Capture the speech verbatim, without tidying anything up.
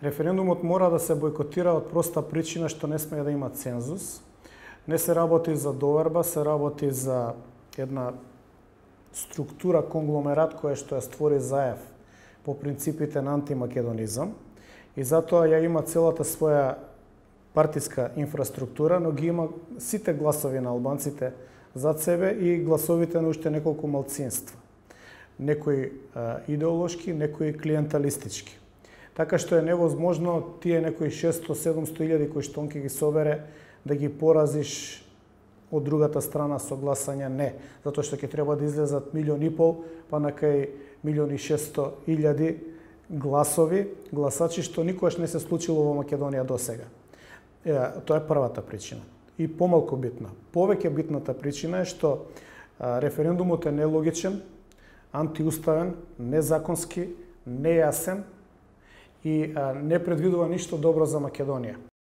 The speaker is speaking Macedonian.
Референдумот мора да се бойкотира од проста причина што не смее да има цензус. Не се работи за доверба, се работи за една структура, конгломерат која што ја створи Заев по принципите на антимакедонизам и затоа ја има целата своја партиска инфраструктура, но ги има сите гласови на албанците зад себе и гласовите на уште неколку малцинства. Некои а, идеолошки, некои клиенталистички. Така што е невозможно тие некои шесто до седумсто илјади кои што он ќе ги собере да ги поразиш од другата страна со гласање не, затоа што ќе треба да излезат милион и пол, па на кај милион и шесто илјади гласови, гласачи што никогаш не се случило во Македонија досега. Е, тоа е првата причина. И помалку битна. Повеќе битната причина е што а, референдумот е нелогичен, антиуставен, незаконски, нејасен и а, не предвидува ништо добро за Македонија.